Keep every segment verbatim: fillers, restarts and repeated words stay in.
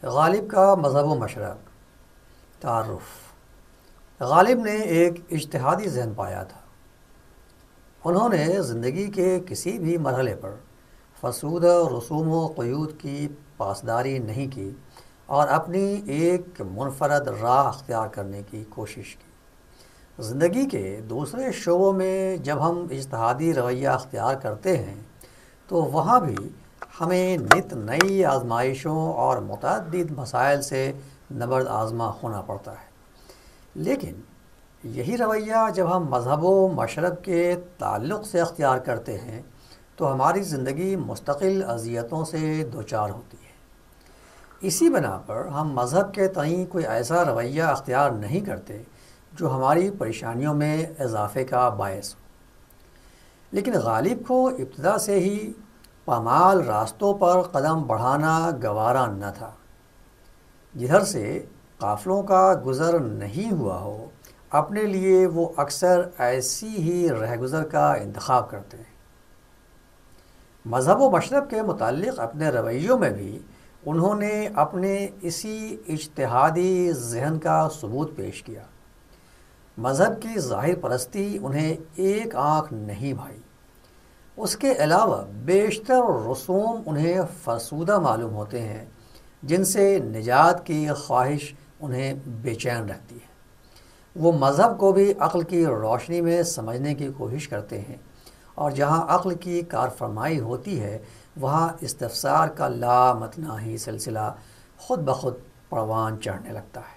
غالب کا مذہب و مشرب تعارف۔ غالب نے ایک اجتہادی ذہن پایا تھا۔ انہوں نے زندگی کے کسی بھی مرحلے پر فرسودہ رسوم و قیود کی پاسداری نہیں کی اور اپنی ایک منفرد راہ اختیار کرنے کی کوشش کی۔ زندگی کے دوسرے شعبوں میں جب ہم اجتہادی رویہ اختیار کرتے ہیں تو وہاں بھی ہمیں نت نئی آزمائشوں اور متعدد مسائل سے نبرد آزما ہونا پڑتا ہے، لیکن یہی رویہ جب ہم مذہب و مشرب کے تعلق سے اختیار کرتے ہیں تو ہماری زندگی مستقل اذیتوں سے دوچار ہوتی ہے۔ اسی بنا پر ہم مذہب کے تئیں کوئی ایسا رویہ اختیار نہیں کرتے جو ہماری پریشانیوں میں اضافے کا باعث ہو۔ لیکن غالب کو ابتدا سے ہی پامال راستوں پر قدم بڑھانا گوارا نہ تھا۔ جدھر سے قافلوں کا گزر نہیں ہوا ہو، اپنے لیے وہ اکثر ایسی ہی رہگزر کا انتخاب کرتے ہیں۔ مذہب و مشرب کے متعلق اپنے رویوں میں بھی انہوں نے اپنے اسی اجتہادی ذہن کا ثبوت پیش کیا۔ مذہب کی ظاہر پرستی انہیں ایک آنکھ نہیں بھائی، اس کے علاوہ بیشتر رسوم انہیں فرسودہ معلوم ہوتے ہیں جن سے نجات کی خواہش انہیں بے چین رکھتی ہے۔ وہ مذہب کو بھی عقل کی روشنی میں سمجھنے کی کوشش کرتے ہیں، اور جہاں عقل کی کارفرمائی ہوتی ہے وہاں استفسار کا لامتناہی سلسلہ خود بخود پروان چڑھنے لگتا ہے۔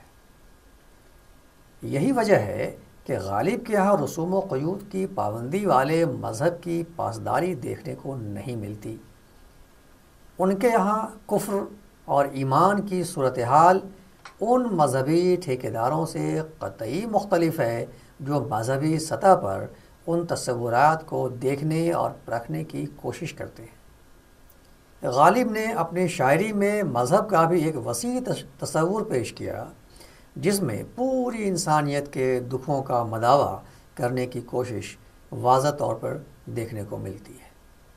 یہی وجہ ہے کہ غالب کے یہاں رسوم و قیود کی پابندی والے مذہب کی پاسداری دیکھنے کو نہیں ملتی۔ ان کے یہاں کفر اور ایمان کی صورتحال ان مذہبی ٹھیکیداروں سے قطعی مختلف ہے جو مذہبی سطح پر ان تصورات کو دیکھنے اور پرکھنے کی کوشش کرتے ہیں۔ غالب نے اپنی شاعری میں مذہب کا بھی ایک وسیع تصور پیش کیا جس میں پوری انسانیت کے دکھوں کا مداوع کرنے کی کوشش واضح طور پر دیکھنے کو ملتی ہے۔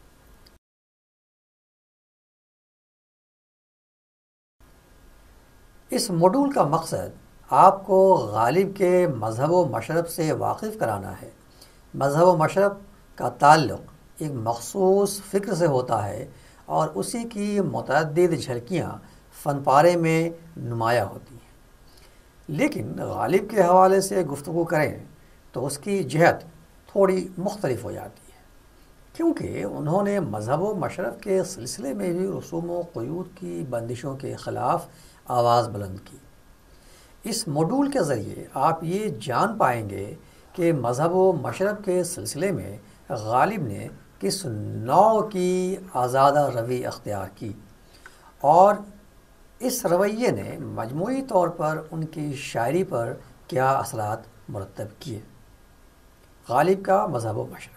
اس موڈول کا مقصد آپ کو غالب کے مذہب و مشرب سے واقف کرانا ہے۔ مذہب و مشرب کا تعلق ایک مخصوص فکر سے ہوتا ہے اور اسی کی متعدد جھلکیاں فن پارے میں نمایاں ہوتی ہیں، لیکن غالب کے حوالے سے گفتگو کریں تو اس کی جہت تھوڑی مختلف ہو جاتی ہے، کیونکہ انہوں نے مذہب و مشرب کے سلسلے میں بھی رسوم و قیود کی بندشوں کے خلاف آواز بلند کی۔ اس موڈول کے ذریعے آپ یہ جان پائیں گے کہ مذہب و مشرب کے سلسلے میں غالب نے کس نوع کی آزادہ روی اختیار کی اور اس رویے نے مجموعی طور پر ان کی شاعری پر کیا اثرات مرتب کیے۔ غالب کا مذہب و مشرب۔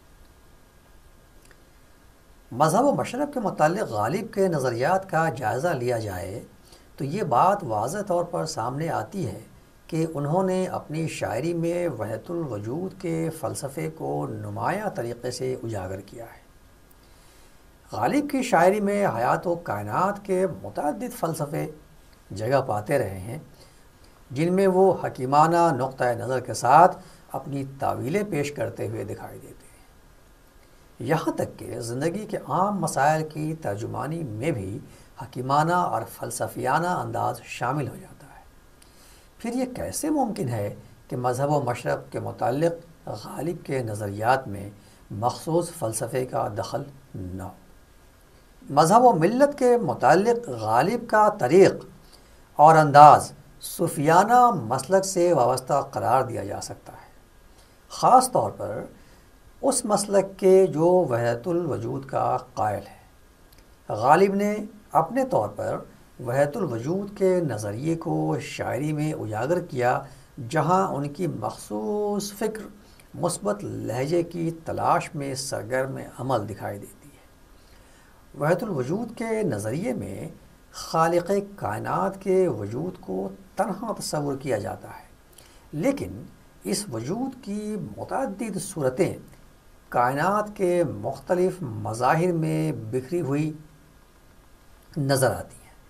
مذہب و مشرب کے متعلق غالب کے نظریات کا جائزہ لیا جائے تو یہ بات واضح طور پر سامنے آتی ہے کہ انہوں نے اپنی شاعری میں وحدت الوجود کے فلسفے کو نمایاں طریقے سے اجاگر کیا ہے۔ غالب کی شاعری میں حیات و کائنات کے متعدد فلسفے جگہ پاتے رہے ہیں جن میں وہ حکیمانہ نقطہ نظر کے ساتھ اپنی تعویلیں پیش کرتے ہوئے دکھائی دیتے ہیں، یہاں تک کہ زندگی کے عام مسائل کی ترجمانی میں بھی حکیمانہ اور فلسفیانہ انداز شامل ہو جاتا ہے۔ پھر یہ کیسے ممکن ہے کہ مذہب و مشرب کے متعلق غالب کے نظریات میں مخصوص فلسفے کا دخل نہ ہو؟ مذہب و ملت کے متعلق غالب کا طریق اور انداز صوفیانہ مسلک سے وابستہ قرار دیا جا سکتا ہے، خاص طور پر اس مسلک کے جو وحدت الوجود کا قائل ہے۔ غالب نے اپنے طور پر وحدت الوجود کے نظریے کو شاعری میں اجاگر کیا، جہاں ان کی مخصوص فکر مثبت لہجے کی تلاش میں سرگرم عمل دکھائی دیتی ہے۔ وحدت الوجود کے نظریے میں خالق کائنات کے وجود کو تنہا تصور کیا جاتا ہے، لیکن اس وجود کی متعدد صورتیں کائنات کے مختلف مظاہر میں بکھری ہوئی نظر آتی ہیں۔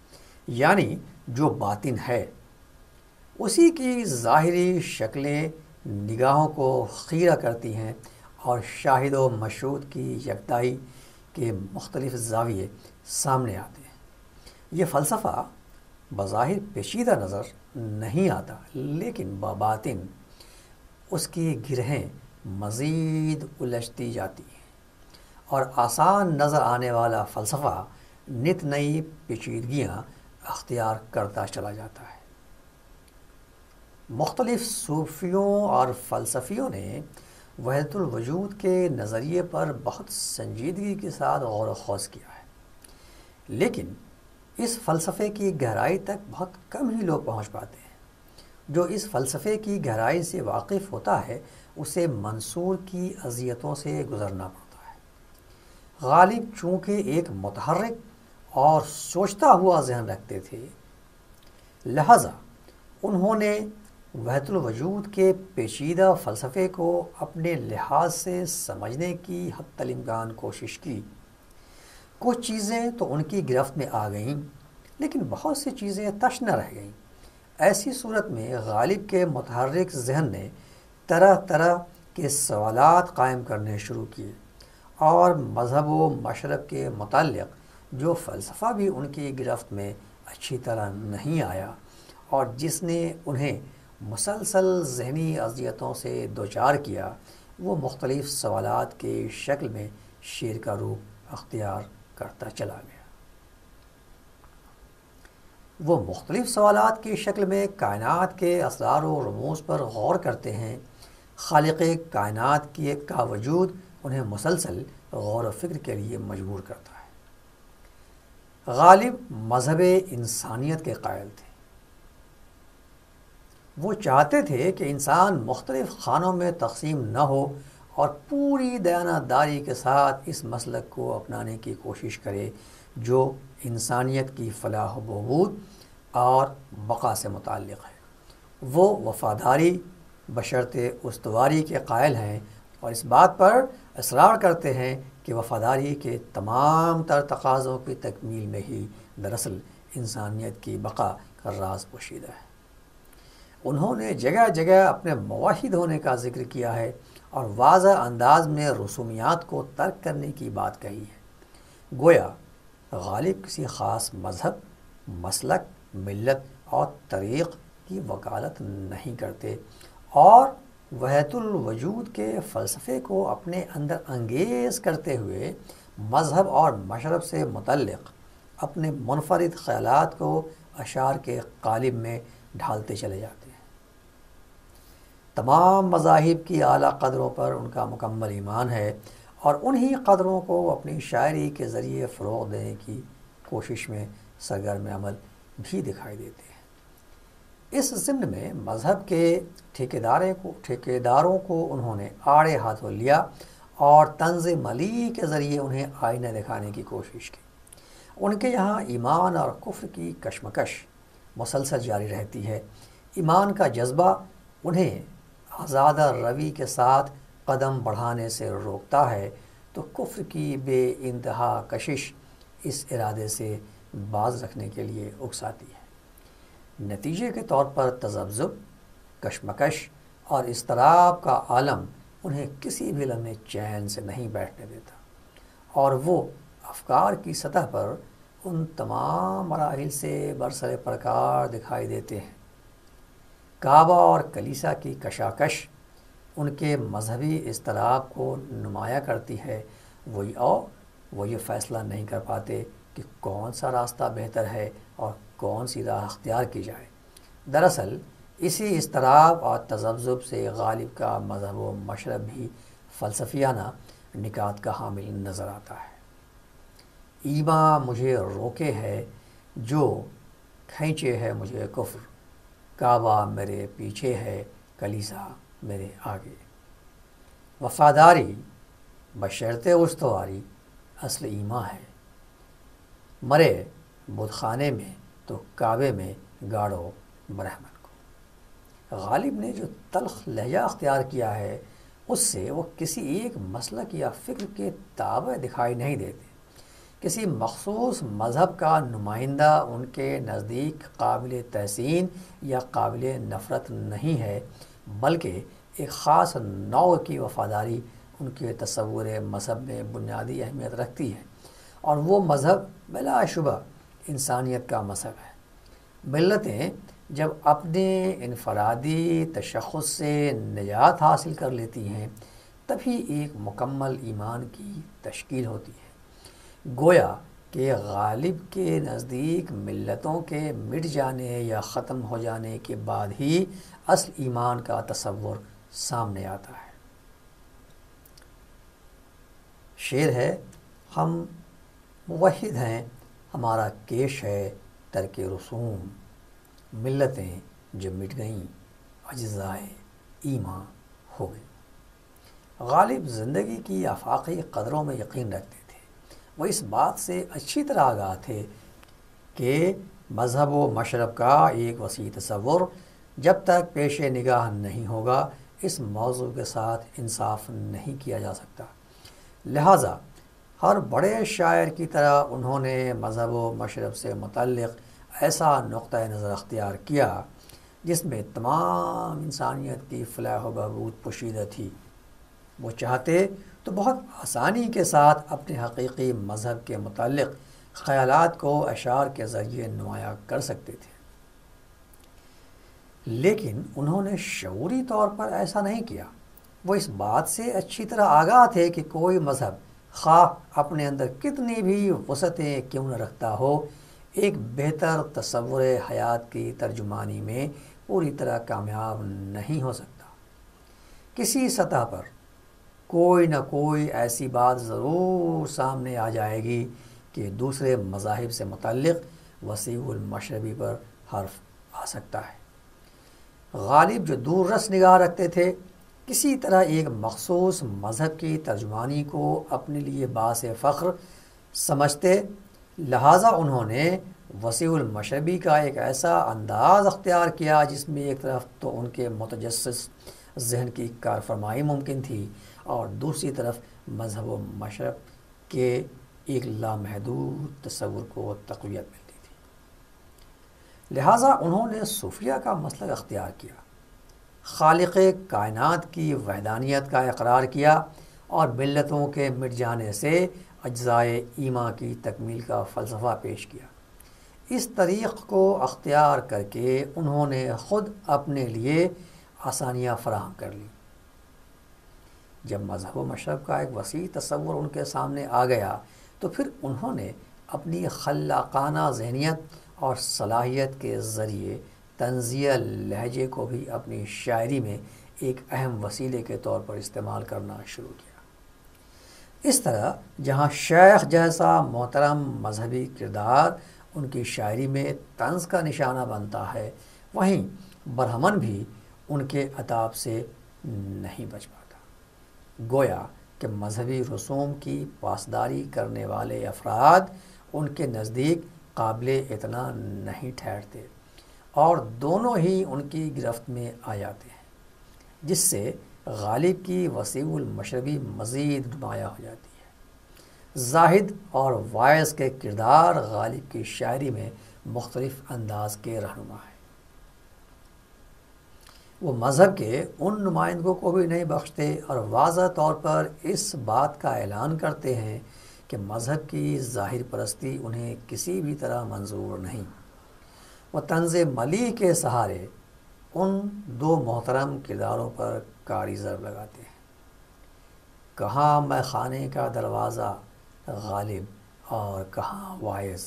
یعنی جو باطن ہے اسی کی ظاہری شکلیں نگاہوں کو خیرہ کرتی ہیں اور شاہد و مشہود کی یکتائی کے مختلف زاویے سامنے آتے ہیں۔ یہ فلسفہ بظاہر پیچیدہ نظر نہیں آتا، لیکن بباطن اس کی گرہیں مزید الجھتی جاتی ہیں اور آسان نظر آنے والا فلسفہ نت نئی پیچیدگیاں اختیار کرتا چلا جاتا ہے۔ مختلف صوفیوں اور فلسفیوں نے وحدت الوجود کے نظریے پر بہت سنجیدگی کے ساتھ غور و خوض کیا ہے، لیکن اس فلسفے کی گہرائی تک بہت کم ہی لوگ پہنچ پاتے ہیں۔ جو اس فلسفے کی گہرائی سے واقف ہوتا ہے اسے منصور کی اذیتوں سے گزرنا پڑتا ہے۔ غالب چونکہ ایک متحرک اور سوچتا ہوا ذہن رکھتے تھے، لہذا انہوں نے وحدت الوجود کے پیچیدہ فلسفے کو اپنے لحاظ سے سمجھنے کی حتی الامکان کوشش کی۔ کچھ چیزیں تو ان کی گرفت میں آ گئیں، لیکن بہت سی چیزیں تش نہ رہ گئیں۔ ایسی صورت میں غالب کے متحرک ذہن نے طرح طرح کے سوالات قائم کرنے شروع کیے، اور مذہب و مشرب کے متعلق جو فلسفہ بھی ان کی گرفت میں اچھی طرح نہیں آیا اور جس نے انہیں مسلسل ذہنی اذیتوں سے دوچار کیا، وہ مختلف سوالات کے شکل میں شیر کا روپ اختیار کرتا چلا گیا۔ وہ مختلف سوالات کی شکل میں کائنات کے اسرار و رموز پر غور کرتے ہیں۔ خالق کائنات کی ایک کا وجود انہیں مسلسل غور و فکر کے لیے مجبور کرتا ہے۔ غالب مذہب انسانیت کے قائل تھے۔ وہ چاہتے تھے کہ انسان مختلف خانوں میں تقسیم نہ ہو اور پوری دیانتداری کے ساتھ اس مسلک کو اپنانے کی کوشش کرے جو انسانیت کی فلاح و بہبود اور بقا سے متعلق ہے۔ وہ وفاداری بشرط استواری کے قائل ہیں اور اس بات پر اصرار کرتے ہیں کہ وفاداری کے تمام تر تقاضوں کی تکمیل میں ہی دراصل انسانیت کی بقا کا راز پوشیدہ ہے۔ انہوں نے جگہ جگہ اپنے موحد ہونے کا ذکر کیا ہے اور واضح انداز میں رسومیات کو ترک کرنے کی بات کہی ہے۔ گویا غالب کسی خاص مذہب، مسلک، ملت اور طریق کی وکالت نہیں کرتے اور وحدت الوجود کے فلسفے کو اپنے اندر انگیز کرتے ہوئے مذہب اور مشرب سے متعلق اپنے منفرد خیالات کو اشعار کے قالب میں ڈھالتے چلے جاتے ہیں۔ تمام مذاہب کی اعلیٰ قدروں پر ان کا مکمل ایمان ہے اور انہی قدروں کو اپنی شاعری کے ذریعے فروغ دینے کی کوشش میں سرگرم عمل بھی دکھائی دیتے ہیں۔ اس ضمن میں مذہب کے ٹھیکیدارے کو ٹھیکیداروں کو انہوں نے آڑے ہاتھوں لیا اور طنز ملی کے ذریعے انہیں آئینہ دکھانے کی کوشش کی۔ ان کے یہاں ایمان اور کفر کی کشمکش مسلسل جاری رہتی ہے۔ ایمان کا جذبہ انہیں آزادہ روی کے ساتھ قدم بڑھانے سے روکتا ہے، تو کفر کی بے انتہا کشش اس ارادے سے باز رکھنے کے لیے اکساتی ہے۔ نتیجے کے طور پر تذبذب، کشمکش اور اضطراب کا عالم انہیں کسی بھی لمحے چین سے نہیں بیٹھنے دیتا، اور وہ افکار کی سطح پر ان تمام مراحل سے برسر پرکار دکھائی دیتے ہیں۔ کعبہ اور کلیسا کی کشاکش ان کے مذہبی اضطراب کو نمایاں کرتی ہے۔ وہی اور وہ یہ فیصلہ نہیں کر پاتے کہ کون سا راستہ بہتر ہے اور کون سی راہ اختیار کی جائے۔ دراصل اسی اضطراب اور تذبذب سے غالب کا مذہب و مشرب بھی فلسفیانہ نکات کا حامل نظر آتا ہے۔ ایماں مجھے روکے ہے جو کھینچے ہے مجھے کفر، کعبہ میرے پیچھے ہے کلیسا میرے آگے۔ وفاداری بشرط استواری اصل ایماں ہے، مرے بت خانے میں تو کعبے میں گاڑو برہمن کو۔ غالب نے جو تلخ لہجہ اختیار کیا ہے اس سے وہ کسی ایک مسلک یا فکر کے تابع دکھائی نہیں دیتے، کسی مخصوص مذہب کا نمائندہ ان کے نزدیک قابل تحسین یا قابل نفرت نہیں ہے، بلکہ ایک خاص نوع کی وفاداری ان کے تصور مذہب میں بنیادی اہمیت رکھتی ہے، اور وہ مذہب بلا شبہ انسانیت کا مذہب ہے۔ ملتیں جب اپنے انفرادی تشخص سے نجات حاصل کر لیتی ہیں تبھی ایک مکمل ایمان کی تشکیل ہوتی ہے۔ گویا کہ غالب کے نزدیک ملتوں کے مٹ جانے یا ختم ہو جانے کے بعد ہی اصل ایمان کا تصور سامنے آتا ہے۔ شعر ہے، ہم موحد ہیں، ہمارا کیش ہے ترک رسوم، ملتیں جو مٹ گئیں اجزائے ایماں ہو گئیں۔ غالب زندگی کی آفاقی قدروں میں یقین رکھتے تھے۔ وہ اس بات سے اچھی طرح آگاہ تھے کہ مذہب و مشرب کا ایک وسیع تصور جب تک پیش نگاہ نہیں ہوگا اس موضوع کے ساتھ انصاف نہیں کیا جا سکتا۔ لہٰذا ہر بڑے شاعر کی طرح انہوں نے مذہب و مشرب سے متعلق ایسا نقطۂ نظر اختیار کیا جس میں تمام انسانیت کی فلاح و بہبود پوشیدہ تھی۔ وہ چاہتے تو بہت آسانی کے ساتھ اپنے حقیقی مذہب کے متعلق خیالات کو اشعار کے ذریعے نمایاں کر سکتے تھے، لیکن انہوں نے شعوری طور پر ایسا نہیں کیا۔ وہ اس بات سے اچھی طرح آگاہ تھے کہ کوئی مذہب خواہ اپنے اندر کتنی بھی وسعتیں کیوں نہ رکھتا ہو، ایک بہتر تصور حیات کی ترجمانی میں پوری طرح کامیاب نہیں ہو سکتا۔ کسی سطح پر کوئی نہ کوئی ایسی بات ضرور سامنے آ جائے گی کہ دوسرے مذاہب سے متعلق وسیع المشربی پر حرف آ سکتا ہے۔ غالب جو دور رس نگاہ رکھتے تھے کسی طرح ایک مخصوص مذہب کی ترجمانی کو اپنے لیے باعث فخر سمجھتے، لہٰذا انہوں نے وسیع المشربی کا ایک ایسا انداز اختیار کیا جس میں ایک طرف تو ان کے متجسس ذہن کی کارفرمائی ممکن تھی اور دوسری طرف مذہب و مشرب کے ایک لامحدود تصور کو تقویت ملتی تھی۔ لہٰذا انہوں نے صوفیہ کا مسلک اختیار کیا، خالق کائنات کی وحدانیت کا اقرار کیا اور ملتوں کے مٹ جانے سے اجزائے ایماں کی تکمیل کا فلسفہ پیش کیا۔ اس طریق کو اختیار کر کے انہوں نے خود اپنے لیے آسانیاں فراہم کر لیں۔ جب مذہب و مشرب کا ایک وسیع تصور ان کے سامنے آ گیا تو پھر انہوں نے اپنی خلاقانہ ذہنیت اور صلاحیت کے ذریعے طنزیہ لہجے کو بھی اپنی شاعری میں ایک اہم وسیلے کے طور پر استعمال کرنا شروع کیا۔ اس طرح جہاں شیخ جیسا محترم مذہبی کردار ان کی شاعری میں طنز کا نشانہ بنتا ہے، وہیں برہمن بھی ان کے عتاب سے نہیں بچ پاتا۔ گویا کہ مذہبی رسوم کی پاسداری کرنے والے افراد ان کے نزدیک قابل اعتنا نہیں ٹھہرتے اور دونوں ہی ان کی گرفت میں آ جاتے ہیں، جس سے غالب کی وسیع المشربی مزید نمایاں ہو جاتی ہے۔ زاہد اور وائز کے کردار غالب کی شاعری میں مختلف انداز کے رہنما ہیں۔ وہ مذہب کے ان نمائندوں کو بھی نہیں بخشتے اور واضح طور پر اس بات کا اعلان کرتے ہیں کہ مذہب کی ظاہر پرستی انہیں کسی بھی طرح منظور نہیں۔ وہ طنز ملیح کے سہارے ان دو محترم کرداروں پر کاری ضرب لگاتے ہیں۔ کہاں میں خانے کا دروازہ غالب اور کہاں وائز،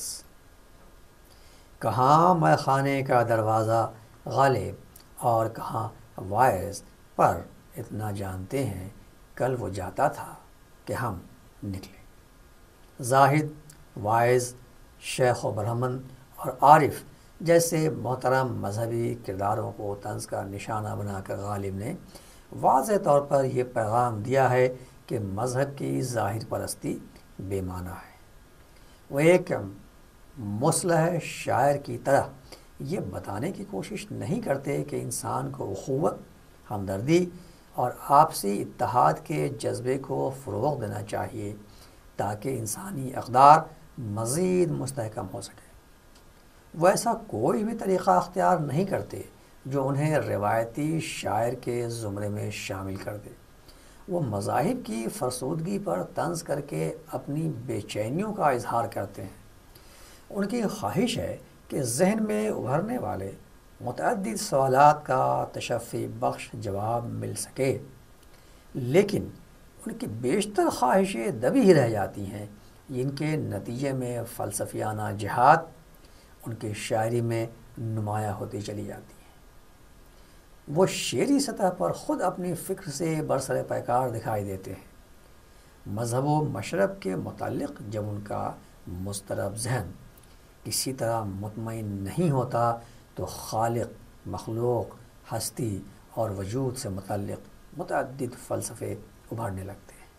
کہاں میں خانے کا دروازہ غالب اور کہاں وائز، پر اتنا جانتے ہیں کل وہ جاتا تھا کہ ہم نکلے۔ زاہد، وائز، شیخ و برہمن اور عارف جیسے محترم مذہبی کرداروں کو طنز کا نشانہ بنا کر غالب نے واضح طور پر یہ پیغام دیا ہے کہ مذہب کی ظاہر پرستی بے معنی ہے۔ وہ ایک مصلح شاعر کی طرح یہ بتانے کی کوشش نہیں کرتے کہ انسان کو اخوت، ہمدردی اور آپسی اتحاد کے جذبے کو فروغ دینا چاہیے تاکہ انسانی اقدار مزید مستحکم ہو سکے۔ وہ ایسا کوئی بھی طریقہ اختیار نہیں کرتے جو انہیں روایتی شاعر کے زمرے میں شامل کر دے۔ وہ مذاہب کی فرسودگی پر طنز کر کے اپنی بے چینیوں کا اظہار کرتے ہیں۔ ان کی خواہش ہے کہ ذہن میں ابھرنے والے متعدد سوالات کا تشفی بخش جواب مل سکے، لیکن ان کی بیشتر خواہشیں دبی ہی رہ جاتی ہیں، جن کے نتیجے میں فلسفیانہ جہاد ان کی شاعری میں نمایاں ہوتی چلی جاتی ہیں۔ وہ شعری سطح پر خود اپنی فکر سے برسر پیکار دکھائی دیتے ہیں۔ مذہب و مشرب کے متعلق جب ان کا مضطرب ذہن کسی طرح مطمئن نہیں ہوتا تو خالق، مخلوق، ہستی اور وجود سے متعلق متعدد فلسفے ابھرنے لگتے ہیں۔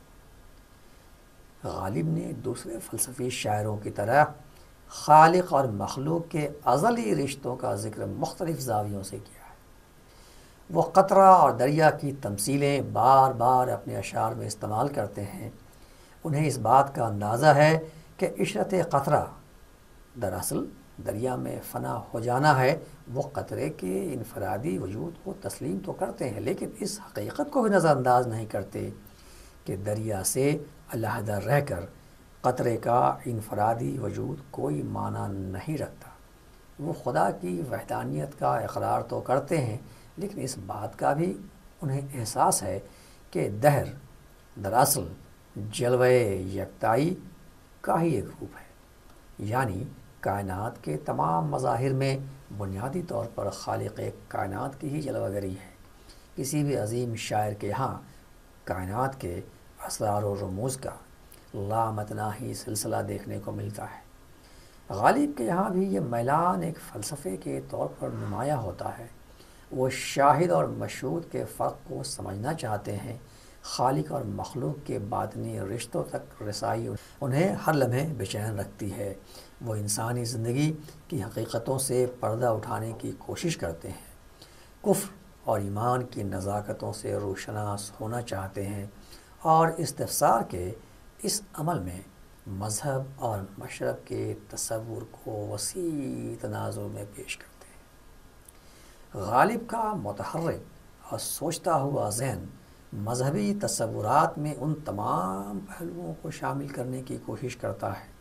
غالب نے دوسرے فلسفی شاعروں کی طرح خالق اور مخلوق کے ازلی رشتوں کا ذکر مختلف زاویوں سے کیا ہے۔ وہ قطرہ اور دریا کی تمثیلیں بار بار اپنے اشعار میں استعمال کرتے ہیں۔ انہیں اس بات کا اندازہ ہے کہ عشرت قطرہ دراصل دریا میں فنا ہو جانا ہے۔ وہ قطرے کے انفرادی وجود کو تسلیم تو کرتے ہیں، لیکن اس حقیقت کو بھی نظر انداز نہیں کرتے کہ دریا سے علیحدہ رہ کر قطرے کا انفرادی وجود کوئی معنی نہیں رکھتا۔ وہ خدا کی وحدانیت کا اقرار تو کرتے ہیں، لیکن اس بات کا بھی انہیں احساس ہے کہ دہر دراصل جلوہ یکتائی کا ہی ایک روپ ہے، یعنی کائنات کے تمام مظاہر میں بنیادی طور پر خالق کائنات کی ہی جلوہ گری ہے۔ کسی بھی عظیم شاعر کے یہاں کائنات کے اسرار و رموز کا لامتناہی سلسلہ دیکھنے کو ملتا ہے۔ غالب کے یہاں بھی یہ میلان ایک فلسفے کے طور پر نمایاں ہوتا ہے۔ وہ شاہد اور مشہود کے فرق کو سمجھنا چاہتے ہیں۔ خالق اور مخلوق کے باطنی رشتوں تک رسائی انہیں ہر لمحے بے چین رکھتی ہے۔ وہ انسانی زندگی کی حقیقتوں سے پردہ اٹھانے کی کوشش کرتے ہیں، کفر اور ایمان کی نزاکتوں سے روشناس ہونا چاہتے ہیں، اور استفسار کے اس عمل میں مذہب اور مشرب کے تصور کو وسیع تناظر میں پیش کرتے ہیں۔ غالب کا متحرک اور سوچتا ہوا ذہن مذہبی تصورات میں ان تمام پہلوؤں کو شامل کرنے کی کوشش کرتا ہے۔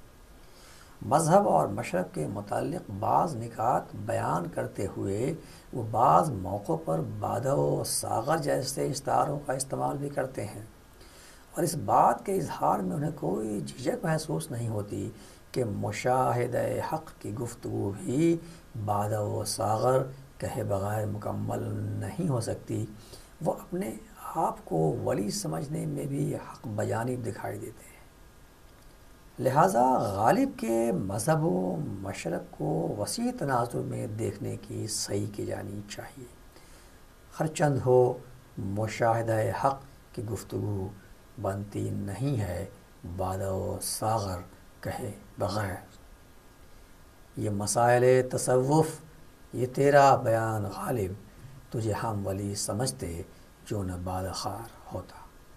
مذہب اور مشرب کے متعلق بعض نکات بیان کرتے ہوئے وہ بعض موقعوں پر بادہ و ساغر جیسے استعاروں کا استعمال بھی کرتے ہیں، اور اس بات کے اظہار میں انہیں کوئی جھجک محسوس نہیں ہوتی کہ مشاہدہ حق کی گفتگو بھی بادہ و ساغر کہے بغیر مکمل نہیں ہو سکتی۔ وہ اپنے آپ کو ولی سمجھنے میں بھی حق بجانب دکھائی دیتے ہیں۔ لہٰذا غالب کے مذہب و مشرب کو وسیع تناظر میں دیکھنے کی صحیح کی جانی چاہیے۔ ہر چند ہو مشاہدہ حق کی گفتگو بنتی نہیں ہے بادہ و ساغر کہے بغیر۔ یہ مسائل تصوف، یہ تیرا بیان غالب، تجھے ہم ولی سمجھتے جو نہ بادخار ہوتا۔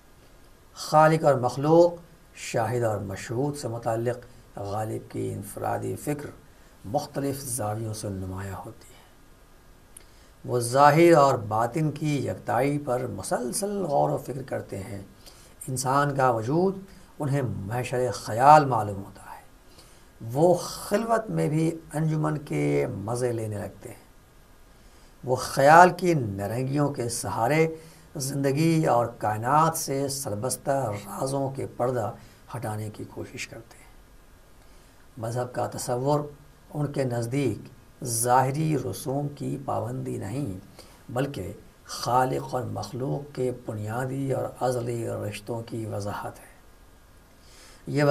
خالق اور مخلوق، شاہد اور مشہود سے متعلق غالب کی انفرادی فکر مختلف زاویوں سے نمایاں ہوتی ہے۔ وہ ظاہر اور باطن کی یکتائی پر مسلسل غور و فکر کرتے ہیں۔ انسان کا وجود انہیں محشر خیال معلوم ہوتا ہے۔ وہ خلوت میں بھی انجمن کے مزے لینے لگتے ہیں۔ وہ خیال کی نرنگیوں کے سہارے زندگی اور کائنات سے سربستہ رازوں کے پردہ ہٹانے کی کوشش کرتے ہیں۔ مذہب کا تصور ان کے نزدیک ظاہری رسوم کی پابندی نہیں، بلکہ خالق اور مخلوق کے بنیادی اور ازلی رشتوں کی وضاحت ہے۔ یہ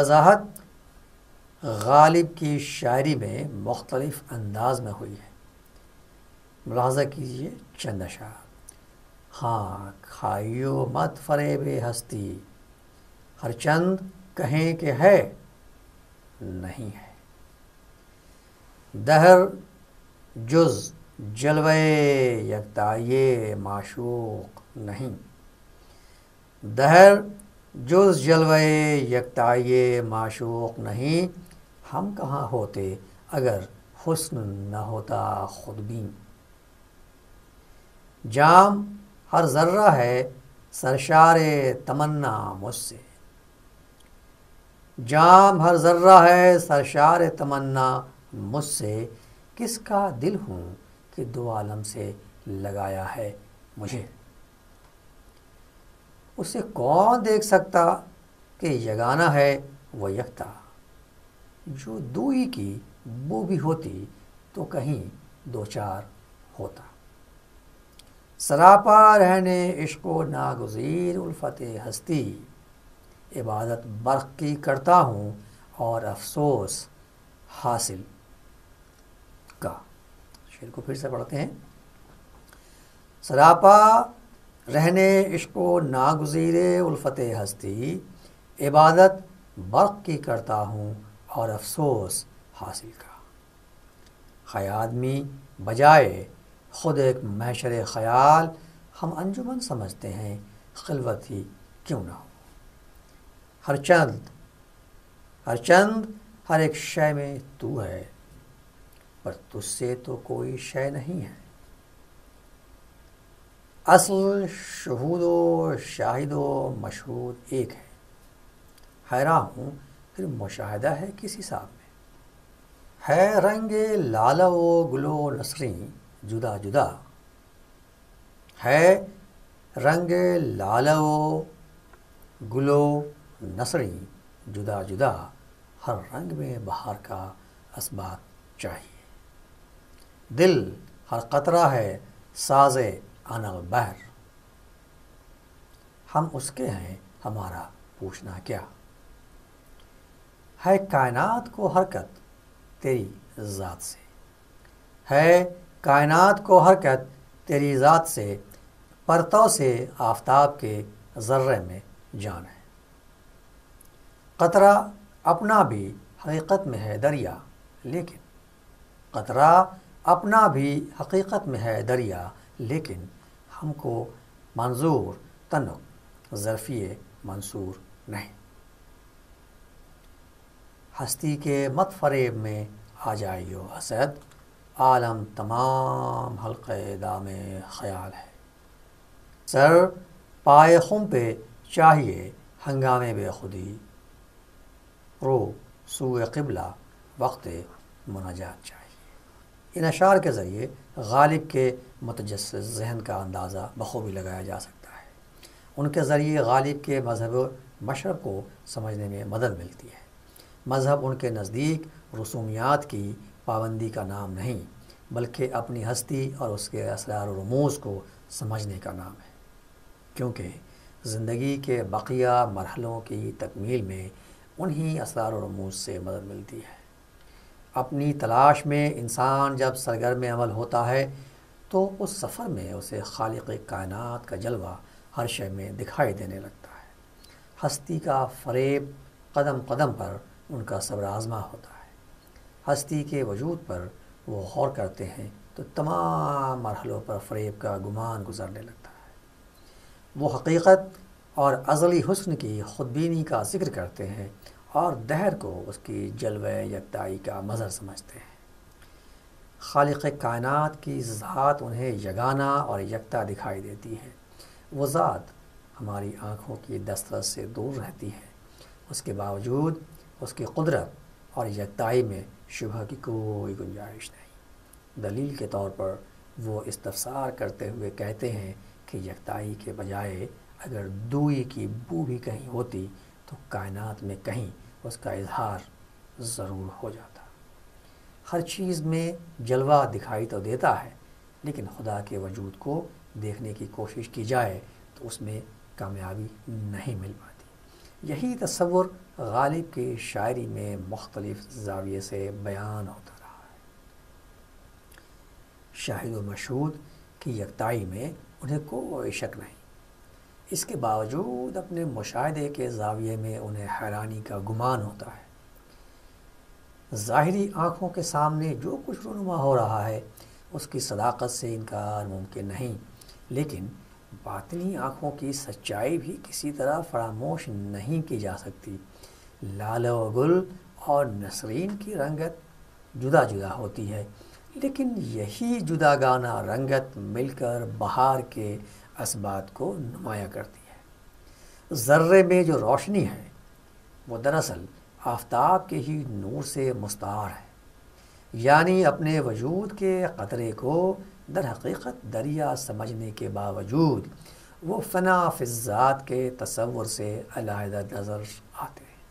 وضاحت غالب کی شاعری میں مختلف انداز میں ہوئی ہے۔ ملاحظہ کیجیے چند اشعار۔ ہاں کھائیو مت فریب ہستی، ہر چند کہیں کہ ہے نہیں ہے۔ دہر جز جلوہ یکتائی معشوق نہیں، دہر جز جلوہ یکتائی معشوق نہیں، ہم کہاں ہوتے اگر حسن نہ ہوتا خود بین۔ جام ہر ذرہ ہے سرشار تمنا مجھ سے، جام ہر ذرہ ہے سرشار تمنا مجھ سے، کس کا دل ہوں کہ دو عالم سے لگایا ہے مجھے۔ اسے کون دیکھ سکتا کہ یگانہ ہے وہ یکتا، جو دوئی کی بو بھی ہوتی تو کہیں دو چار ہوتا۔ سراپا رہنے عشق و ناگزیر الفت ہستی، عبادت برق کی کرتا ہوں اور افسوس حاصل کا۔ شعر کو پھر سے پڑھتے ہیں۔ سراپا رہنے عشق و ناگزیر الفت ہستی، عبادت برق کی کرتا ہوں اور افسوس حاصل کا۔ ہے آدمی بجائے خود ایک محشر خیال، ہم انجمن سمجھتے ہیں خلوت ہی کیوں نہ ہو۔ ہر چند ہر چند ہر ایک شے میں تو ہے، پر تجھ سے تو کوئی شے نہیں ہے۔ اصل شہود و شاہد و مشہود ایک ہے، حیران ہوں پھر مشاہدہ ہے کس حساب میں۔ ہے رنگ لالہ و گل و نسریں جدا جدا، ہے رنگ لالہ و گل و نسریں جدا جدا، ہر رنگ میں بہار کا اثبات چاہیے۔ دل ہر قطرہ ہے ساز عن البحر، ہم اس کے ہیں ہمارا پوچھنا کیا۔ ہے کائنات کو حرکت تیری ذات سے، ہے کائنات کو حرکت تیری ذات سے، پرتو سے آفتاب کے ذرے میں جان ہے۔ قطرہ اپنا بھی حقیقت میں ہے دریا، لیکن قطرہ اپنا بھی حقیقت میں ہے دریا، لیکن ہم کو منظور تنک ظرفی منصور نہیں۔ ہستی کے مت فریب میں آ جائیو اسد، عالم تمام حلقہ دام خیال ہے۔ سر پائے خم پہ چاہیے ہنگامے بے خودی، رو سوئے قبلہ وقت مناجات چاہیے۔ ان اشعار کے ذریعے غالب کے متجسس ذہن کا اندازہ بخوبی لگایا جا سکتا ہے۔ ان کے ذریعے غالب کے مذہب مشرب کو سمجھنے میں مدد ملتی ہے۔ مذہب ان کے نزدیک رسومیات کی پابندی کا نام نہیں، بلکہ اپنی ہستی اور اس کے اسرار و رموز کو سمجھنے کا نام ہے، کیونکہ زندگی کے بقیہ مرحلوں کی تکمیل میں انہی اسرار و رموز سے مدد ملتی ہے۔ اپنی تلاش میں انسان جب سرگرم عمل ہوتا ہے تو اس سفر میں اسے خالق کائنات کا جلوہ ہر شے میں دکھائی دینے لگتا ہے۔ ہستی کا فریب قدم قدم پر ان کا صبر آزما ہوتا ہے۔ ہستی کے وجود پر وہ غور کرتے ہیں تو تمام مرحلوں پر فریب کا گمان گزرنے لگتا ہے۔ وہ حقیقت اور ازلی حسن کی خودبینی کا ذکر کرتے ہیں اور دہر کو اس کی جلوہ یکتائی کا مظہر سمجھتے ہیں۔ خالق کائنات کی ذات انہیں یگانہ اور یکتا دکھائی دیتی ہے۔ وہ ذات ہماری آنکھوں کی دسترس سے دور رہتی ہے، اس کے باوجود اس کی قدرت اور یکتائی میں شبہ کی کوئی گنجائش نہیں۔ دلیل کے طور پر وہ استفسار کرتے ہوئے کہتے ہیں کہ یکتائی کے بجائے اگر دوئی کی بو بھی کہیں ہوتی تو کائنات میں کہیں اس کا اظہار ضرور ہو جاتا۔ ہر چیز میں جلوہ دکھائی تو دیتا ہے، لیکن خدا کے وجود کو دیکھنے کی کوشش کی جائے تو اس میں کامیابی نہیں مل پاتی۔ یہی تصور غالب کی شاعری میں مختلف زاویے سے بیان ہوتا رہا ہے۔ شاہد و مشہود کی یکتائی میں انہیں کوئی شک نہیں، اس کے باوجود اپنے مشاہدے کے زاویے میں انہیں حیرانی کا گمان ہوتا ہے۔ ظاہری آنکھوں کے سامنے جو کچھ رونما ہو رہا ہے اس کی صداقت سے انکار ممکن نہیں، لیکن باطنی آنکھوں کی سچائی بھی کسی طرح فراموش نہیں کی جا سکتی۔ لالہ و گل اور نسرین کی رنگت جدا جدا ہوتی ہے، لیکن یہی جداگانہ رنگت مل کر بہار کے اسبات کو نمایاں کرتی ہے۔ ذرے میں جو روشنی ہے وہ دراصل آفتاب کے ہی نور سے مستعار ہے، یعنی اپنے وجود کے قطرے کو در حقیقت دریا سمجھنے کے باوجود وہ فنا فی الذات کے تصور سے علیحدہ نظر آتے ہیں۔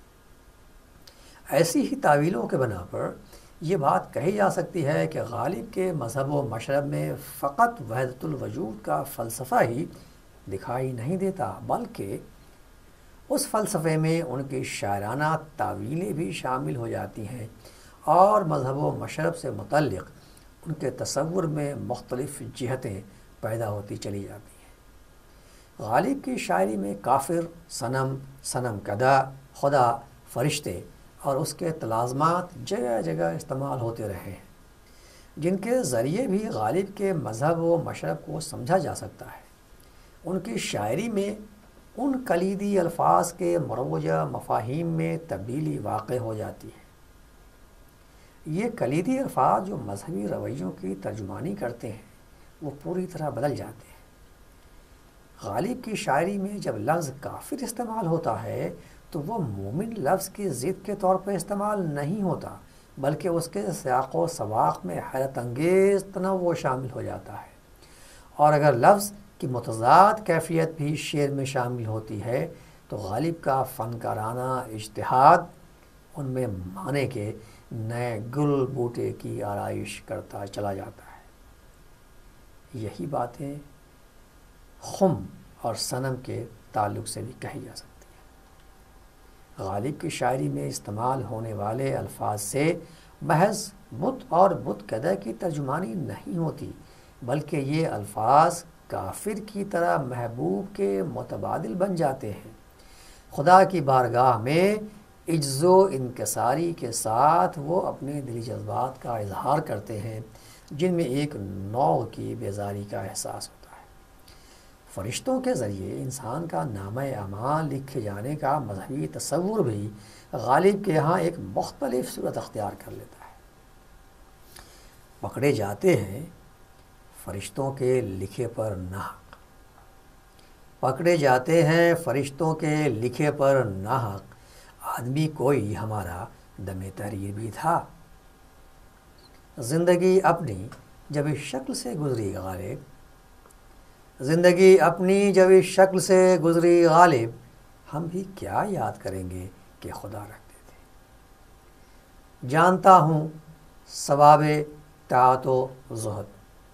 ایسی ہی تعویلوں کے بنا پر یہ بات کہی جا سکتی ہے کہ غالب کے مذہب و مشرب میں فقط وحدت الوجود کا فلسفہ ہی دکھائی نہیں دیتا، بلکہ اس فلسفے میں ان کی شاعرانہ تعویلیں بھی شامل ہو جاتی ہیں اور مذہب و مشرب سے متعلق ان کے تصور میں مختلف جہتیں پیدا ہوتی چلی جاتی ہیں۔ غالب کی شاعری میں کافر، صنم، صنم کدہ، خدا، فرشتے اور اس کے تلازمات جگہ جگہ استعمال ہوتے رہے ہیں، جن کے ذریعے بھی غالب کے مذہب و مشرب کو سمجھا جا سکتا ہے۔ ان کی شاعری میں ان کلیدی الفاظ کے مروجہ مفاہیم میں تبدیلی واقع ہو جاتی ہے۔ یہ کلیدی الفاظ جو مذہبی رویوں کی ترجمانی کرتے ہیں وہ پوری طرح بدل جاتے ہیں۔ غالب کی شاعری میں جب لفظ کافر استعمال ہوتا ہے تو وہ مومن لفظ کی ضد کے طور پر استعمال نہیں ہوتا، بلکہ اس کے سیاق و سواق میں حیرت انگیز تنوع شامل ہو جاتا ہے۔ اور اگر لفظ کی متضاد کیفیت بھی شعر میں شامل ہوتی ہے تو غالب کا فنکارانہ اجتہاد ان میں معنی کے نئے گل بوٹے کی آرائش کرتا چلا جاتا ہے۔ یہی باتیں خم اور صنم کے تعلق سے بھی کہی جا سکتی ہیں۔ غالب کی شاعری میں استعمال ہونے والے الفاظ سے محض بت اور بت کدہ کی ترجمانی نہیں ہوتی، بلکہ یہ الفاظ کافر کی طرح محبوب کے متبادل بن جاتے ہیں۔ خدا کی بارگاہ میں عجز و انکساری کے ساتھ وہ اپنے دلی جذبات کا اظہار کرتے ہیں، جن میں ایک نوع کی بیزاری کا احساس ہوتا ہے۔ فرشتوں کے ذریعے انسان کا نامہ اعمال لکھے جانے کا مذہبی تصور بھی غالب کے یہاں ایک مختلف صورت اختیار کر لیتا ہے۔ پکڑے جاتے ہیں فرشتوں کے لکھے پر ناحق، پکڑے جاتے ہیں فرشتوں کے لکھے پر ناحق، آدمی کوئی ہمارا دم تحریر بھی تھا۔ زندگی اپنی جب اس شکل سے گزری غالب، زندگی اپنی جب اس شکل سے گزری غالب، ہم بھی کیا یاد کریں گے کہ خدا رکھتے تھے۔ جانتا ہوں ثواب طاعت و زہد،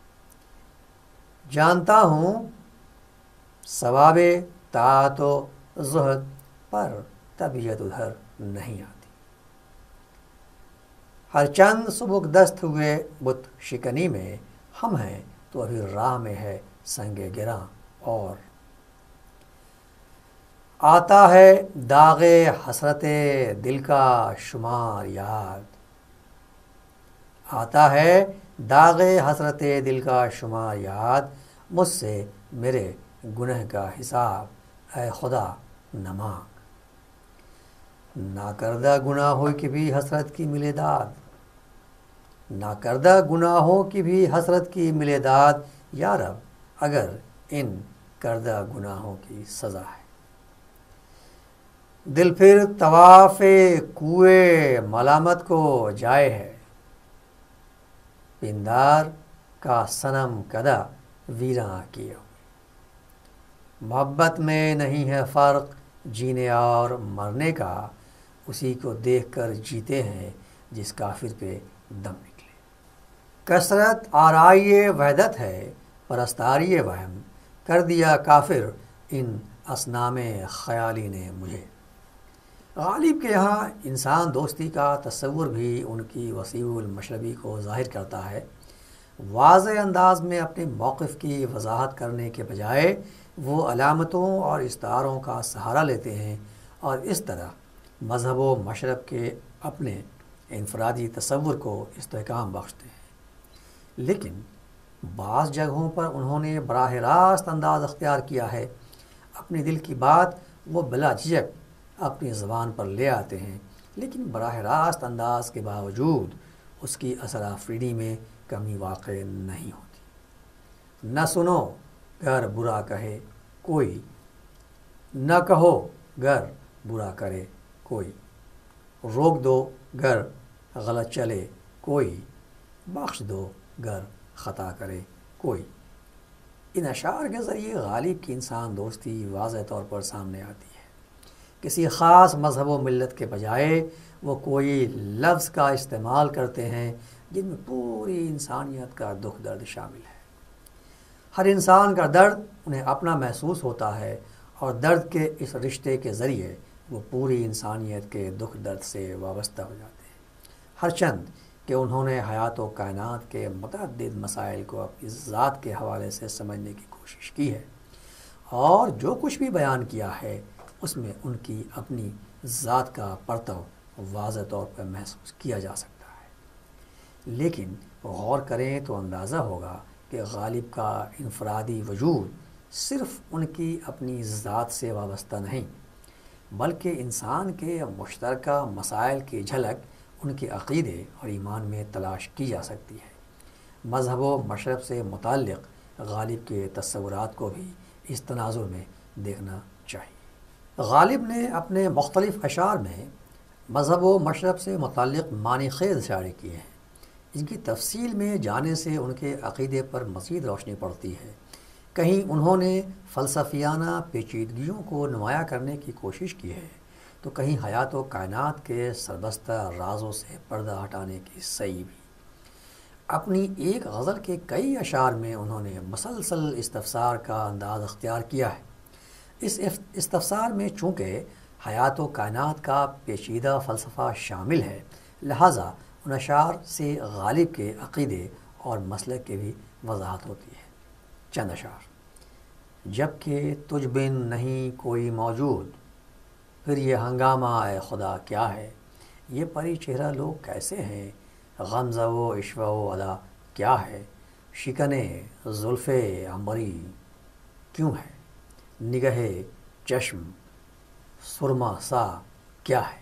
جانتا ہوں ثواب طاعت و زہد، پر طبیعت ادھر نہیں آتی۔ ہر چند سبک دست ہوئے بت شکنی میں، ہم ہیں تو ابھی راہ میں ہے سنگ گراں، اور آتا ہے داغ حسرت دل کا شمار یاد، آتا ہے داغ حسرت دل کا شمار یاد، مجھ سے میرے گنہ کا حساب اے خدا نہ مانگ۔ نہ کردہ گناہوں کی بھی حسرت کی ملے داد، نہ کردہ گناہوں کی بھی حسرت کی ملے داد، یا رب اگر ان کردہ گناہوں کی سزا ہے۔ دل پھر طواف کوئے ملامت کو جائے ہے، پندار کا صنم کدہ ویراں کیے ہوئے۔ محبت میں نہیں ہے فرق جینے اور مرنے کا، اسی کو دیکھ کر جیتے ہیں جس کافر پہ دم نکلے۔ کثرت آرائی وحدت ہے پرستاری وہم، کر دیا کافر ان اصنام خیالی نے مجھے۔ غالب کے یہاں انسان دوستی کا تصور بھی ان کی وسیع المشربی کو ظاہر کرتا ہے۔ واضح انداز میں اپنے موقف کی وضاحت کرنے کے بجائے وہ علامتوں اور استعاروں کا سہارا لیتے ہیں اور اس طرح مذہب و مشرب کے اپنے انفرادی تصور کو استحکام بخشتے ہیں۔ لیکن بعض جگہوں پر انہوں نے براہ راست انداز اختیار کیا ہے، اپنے دل کی بات وہ بلا جھجک اپنی زبان پر لے آتے ہیں، لیکن براہ راست انداز کے باوجود اس کی اثر آفریدی میں کمی واقع نہیں ہوتی۔ نہ سنو گر برا کہے کوئی، نہ کہو گر برا کرے کوئی، روک دو گر غلط چلے کوئی، بخش دو گر خطا کرے کوئی۔ ان اشعار کے ذریعے غالب کی انسان دوستی واضح طور پر سامنے آتی ہے۔ کسی خاص مذہب و ملت کے بجائے وہ کوئی لفظ کا استعمال کرتے ہیں جن میں پوری انسانیت کا دکھ درد شامل ہے۔ ہر انسان کا درد انہیں اپنا محسوس ہوتا ہے اور درد کے اس رشتے کے ذریعے وہ پوری انسانیت کے دکھ درد سے وابستہ ہو جاتے ہیں، ہرچند کہ انہوں نے حیات و کائنات کے متعدد مسائل کو اپنی ذات کے حوالے سے سمجھنے کی کوشش کی ہے، اور جو کچھ بھی بیان کیا ہے اس میں ان کی اپنی ذات کا پرتو واضح طور پر محسوس کیا جا سکتا ہے۔ لیکن غور کریں تو اندازہ ہوگا کہ غالب کا انفرادی وجود صرف ان کی اپنی ذات سے وابستہ نہیں، بلکہ انسان کے مشترکہ مسائل کی جھلک ان کے عقیدے اور ایمان میں تلاش کی جا سکتی ہے۔ مذہب و مشرب سے متعلق غالب کے تصورات کو بھی اس تناظر میں دیکھنا چاہیے۔ غالب نے اپنے مختلف اشعار میں مذہب و مشرب سے متعلق معنی خیز اشارے کیے ہیں۔ ان کی تفصیل میں جانے سے ان کے عقیدے پر مزید روشنی پڑتی ہے۔ کہیں انہوں نے فلسفیانہ پیچیدگیوں کو نمایاں کرنے کی کوشش کی ہے، تو کہیں حیات و کائنات کے سربستہ رازوں سے پردہ ہٹانے کی سعی بھی۔ اپنی ایک غزل کے کئی اشعار میں انہوں نے مسلسل استفسار کا انداز اختیار کیا ہے۔ اس استفسار میں چونکہ حیات و کائنات کا پیچیدہ فلسفہ شامل ہے، لہٰذا ان اشعار سے غالب کے عقیدے اور مسلک کی بھی وضاحت ہوتی ہے۔ چند اشعار: جب کہ تجھ بن نہیں کوئی موجود، پھر یہ ہنگامہ اے خدا کیا ہے؟ یہ پری چہرہ لوگ کیسے ہیں؟ غمزہ و عشوہ و ادا کیا ہے؟ شکنے زلف عنبری کیوں ہے؟ نگہ چشم سرما سا کیا ہے؟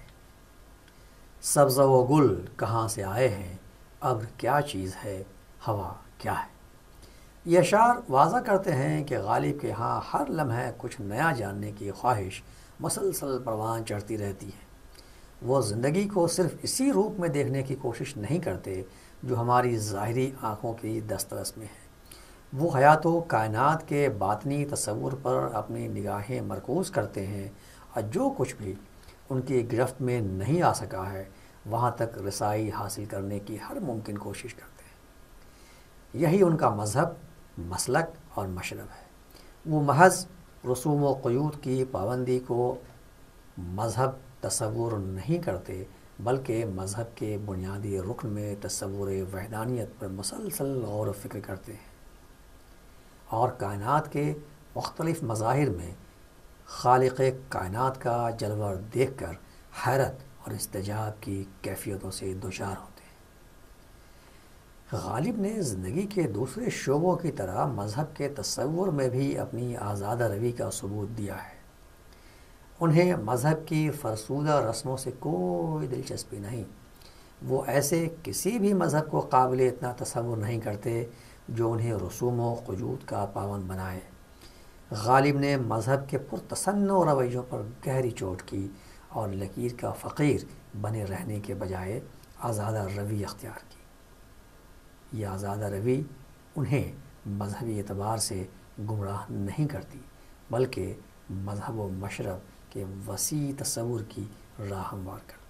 سبز و گل کہاں سے آئے ہیں؟ ابر کیا چیز ہے؟ ہوا کیا ہے؟ یہ اشعار واضح کرتے ہیں کہ غالب کے ہاں ہر لمحے کچھ نیا جاننے کی خواہش مسلسل پروان چڑھتی رہتی ہے۔ وہ زندگی کو صرف اسی روپ میں دیکھنے کی کوشش نہیں کرتے جو ہماری ظاہری آنکھوں کی دسترس میں ہے۔ وہ حیات و کائنات کے باطنی تصور پر اپنی نگاہیں مرکوز کرتے ہیں، اور جو کچھ بھی ان کی گرفت میں نہیں آ سکا ہے وہاں تک رسائی حاصل کرنے کی ہر ممکن کوشش کرتے ہیں۔ یہی ان کا مذہب، مسلک اور مشرب ہے۔ وہ محض رسوم و قیود کی پابندی کو مذہب تصور نہیں کرتے، بلکہ مذہب کے بنیادی رکن میں تصور وحدانیت پر مسلسل غور و فکر کرتے ہیں، اور کائنات کے مختلف مظاہر میں خالق کائنات کا جلوہ دیکھ کر حیرت اور استعجاب کی کیفیتوں سے دوچار ہوتے ہیں۔ غالب نے زندگی کے دوسرے شعبوں کی طرح مذہب کے تصور میں بھی اپنی آزادہ روی کا ثبوت دیا ہے۔ انہیں مذہب کی فرسودہ رسموں سے کوئی دلچسپی نہیں۔ وہ ایسے کسی بھی مذہب کو قابل اتنا تصور نہیں کرتے جو انہیں رسوم و قیود کا پابند بنائے۔ غالب نے مذہب کے پرتصنع رویوں پر گہری چوٹ کی اور لکیر کا فقیر بنے رہنے کے بجائے آزادہ روی اختیار کی۔ یہ آزادہ روی انہیں مذہبی اعتبار سے گمراہ نہیں کرتی، بلکہ مذہب و مشرب کے وسیع تصور کی راہ ہموار کرتی۔